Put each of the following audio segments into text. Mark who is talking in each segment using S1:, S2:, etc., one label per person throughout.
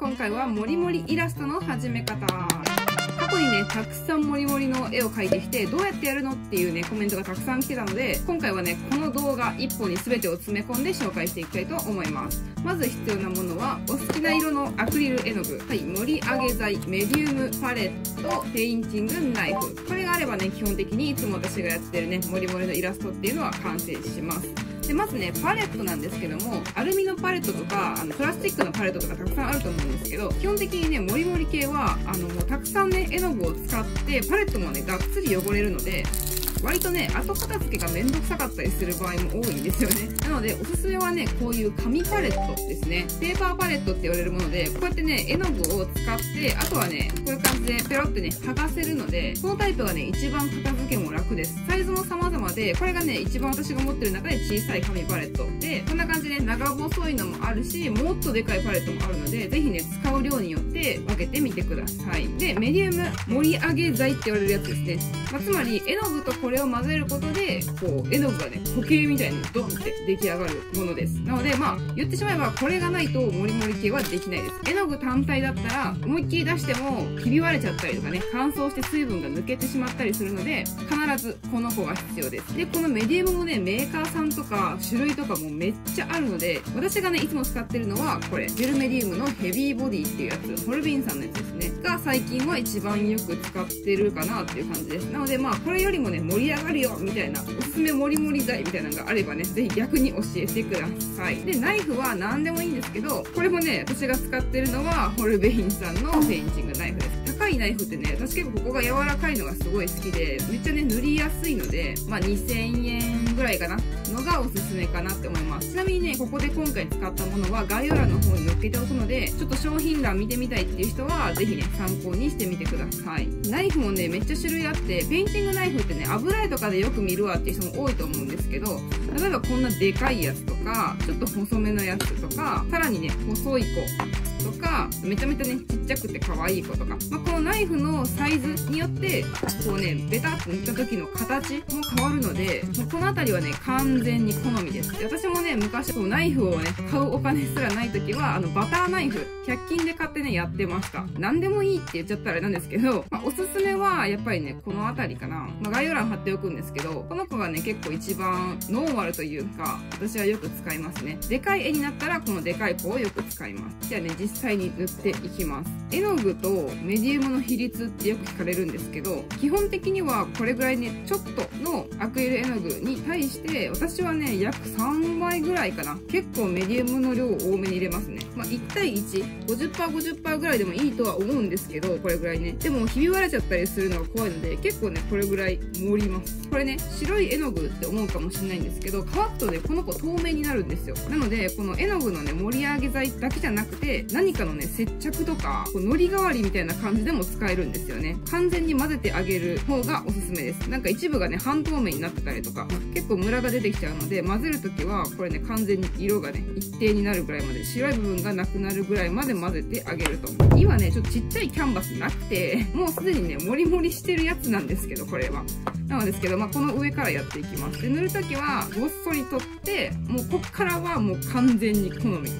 S1: 今回はモリモリイラストの始め方。過去にね、たくさんモリモリの絵を描いてきて、どうやってやるのっていうね、コメントがたくさん来てたので、今回はね、この動画1本に全てを詰め込んで紹介していきたいと思います。まず必要なものは、お好きな色のアクリル絵の具、はい、盛り上げ剤、メディウムパレット、ペインティングナイフ。これがあればね、基本的にいつも私がやってるね、モリモリのイラストっていうのは完成します。でまずね、パレットなんですけども、アルミのパレットとかプラスチックのパレットとかたくさんあると思うんですけど、基本的にね、モリモリ系はもうたくさんね、絵の具を使ってパレットもね、がっつり汚れるので、割とね、後片付けがめんどくさかったりする場合も多いんですよね。なので、おすすめはね、こういう紙パレットですね。ペーパーパレットって言われるもので、こうやってね、絵の具を使って、あとはね、こういう感じでペロってね、剥がせるので、このタイプがね、一番片付けも楽です。サイズも様々で、これがね、一番私が持ってる中で小さい紙パレット。で、こんな感じで長細いのもあるし、もっとでかいパレットもあるので、ぜひね、使う量によって分けてみてください。で、メディウム盛り上げ剤って言われるやつですね。つまり、絵の具とこれを混ぜることで、こう、絵の具がね、固形みたいにドンって出来上がるものです。なので、言ってしまえば、これがないとモリモリ系はできないです。絵の具単体だったら、思いっきり出しても、ひび割れちゃったりとかね、乾燥して水分が抜けてしまったりするので、必ずこの子が必要です。で、このメディウムもね、メーカーさんとか、種類とかもめっちゃあるので、私がね、いつも使ってるのは、これ、ジェルメディウムのヘビーボディっていうやつ、ホルビンさんのやつですね。が、最近は一番よく使ってるかなっていう感じです。なので、これよりもね、盛り上がるよみたいな、おすすめモリモリ剤みたいなのがあればね、ぜひ逆に教えてください。で、ナイフは何でもいいんですけど、これもね、私が使ってるのは、ホルベインさんのペインティングナイフです。高いナイフってね、私結構ここが柔らかいのがすごい好きで、めっちゃね、塗りやすいので、2000円ぐらいかなのがおすすめかなって思います。ちなみにね、ここで今回使ったものは概要欄の方に載っけておくので、ちょっと商品欄見てみたいっていう人は、ぜひね、参考にしてみてください。ナイフもね、めっちゃ種類あって、ペインティングナイフってね、油絵とかでよく見るわっていう人も多いと思うんですけど、例えばこんなでかいやつとか、ちょっと細めのやつとか、さらにね、細い子とか、めちゃめちゃね、ちっちゃくて可愛い子とか、このナイフのサイズによって、こうね、ベタっと塗った時の形も変わるので、このあたりはね、完全に好みです。で私もね、昔、こうナイフをね、買うお金すらない時は、バターナイフ、100均で買ってね、やってました。何でもいいって言っちゃったらあれなんですけど、おすすめは、やっぱりね、このあたりかな。概要欄貼っておくんですけど、この子がね、結構一番ノーマルというか、私はよく使いますね。でかい絵になったら、このでかい子をよく使います。じゃあね、実際に塗っていきます。絵の具とメディウムの比率ってよく聞かれるんですけど、基本的にはこれぐらいね、ちょっとのアクリル絵の具に対して、私はね、約3倍ぐらいかな。結構メディウムの量を多めに入れますね。1対1、50%、50% ぐらいでもいいとは思うんですけど、これぐらいね。でも、ひび割れちゃったりするのが怖いので、結構ね、これぐらい盛ります。これね、白い絵の具って思うかもしれないんですけど、乾くとね、この子透明になるんですよ。なので、この絵の具のね、盛り上げ剤だけじゃなくて、何かのね、接着とか、糊代わりみたいな感じでも使えるんですよね。完全に混ぜてあげる方がおすすめです。なんか一部がね、半透明になってたりとか、結構ムラが出てきちゃうので、混ぜるときは、これね、完全に色がね、一定になるぐらいまで、白い部分がなくなるぐらいまで混ぜてあげると。今ね、ちょっとちっちゃいキャンバスなくて、もうすでにね、モリモリしてるやつなんですけど、これは。なのですけど、この上からやっていきます。で、塗るときは、ごっそり取って、もうこっからはもう完全に好み。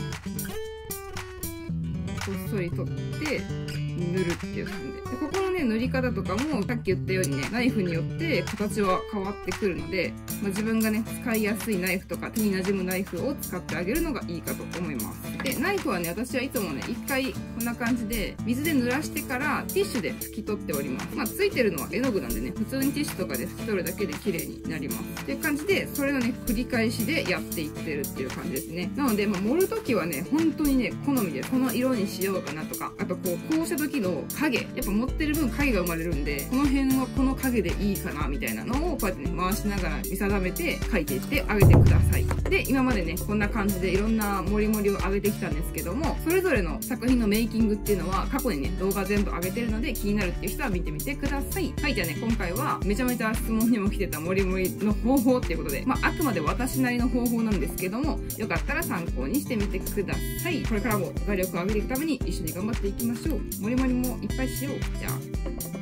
S1: ごっそり取って塗るっていう感じで、ここのね塗り方とかもさっき言ったようにね、ナイフによって形は変わってくるので、自分がね使いやすいナイフとか手に馴染むナイフを使ってあげるのがいいかと思います。でナイフはね、私はいつもね一回こんな感じで水で濡らしてからティッシュで拭き取っております。ついてるのは絵の具なんでね、普通にティッシュとかで拭き取るだけで綺麗になりますっていう感じで、それのね繰り返しでやっていってるっていう感じですね。なので盛るときはね、本当にね好みです。この色にしようかなとか、あとこうした時の影、やっぱ持ってる分影が生まれるんで、この辺はこの影でいいかなみたいなのをこうやってね回しながら見定めて描いていってあげてください。で今までねこんな感じでいろんな盛り盛りを上げてきたんですけども、それぞれの作品のメイキングっていうのは過去にね動画全部上げてるので、気になるっていう人は見てみてください。はい、じゃあね今回はめちゃめちゃ質問にも来てた盛り盛りの方法っていうことで、あくまで私なりの方法なんですけども、よかったら参考にしてみてください。これからも画力を上げていくために一緒に頑張っていきましょう。盛り盛りもいっぱいしよう。じゃあ